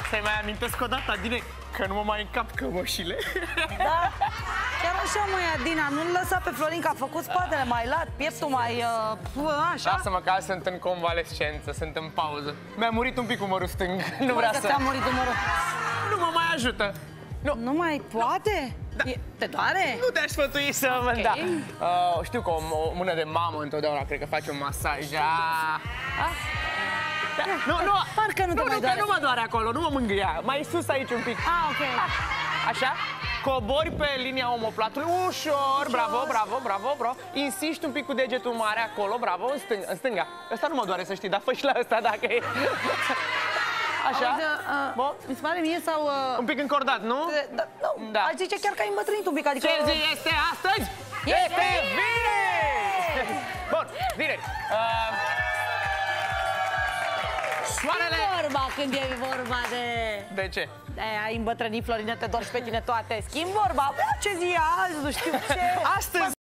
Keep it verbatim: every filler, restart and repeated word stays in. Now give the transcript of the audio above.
Să-i mai amintesc o dată, Adine, că nu mă mai încap cămășile. Da, chiar așa, măi, Adina, nu-l lăsa pe Florin, că a făcut spatele mai lat, pieptul mai, uh, așa. Lasă-mă că azi sunt în convalescență, sunt în pauză. Mi-a murit un pic umărul stâng, nu vrea să... ți-a murit umărul. Nu mă mai ajută. Nu, Nu mai poate? Da. E, te doare? nu te-aș sfătui să mă... Ok. Da. Uh, știu că o, o mână de mamă întotdeauna cred că face un masaj. Ah. Da. Nu, nu, Parcă nu te nu, mai nu, doare. că nu mă doare acolo, nu mă mângâia. Mai sus aici un pic. Ah, ok. Așa? Cobori pe linia omoplatului, ușor, bravo, bravo, bravo, bravo. Insiști un pic cu degetul mare acolo, bravo, în, stâng, în stânga. Ăsta nu mă doare, să știi, dar fă și la ăsta dacă e. Așa? Auzi, uh, Bun. mi se pare mie sau... Uh, Un pic încordat, nu? da, nu, Da. aș zice chiar că ai îmbătrânit un pic, adică... Ce zi este astăzi? Este vineri! Bun, vineri. Uh, soarele... vorba când e vorba de... De ce? De ai îmbătrânit, Florină, te dor și pe tine toate. Schimb vorba, bă, ce zi e azi, nu știu ce... Astăzi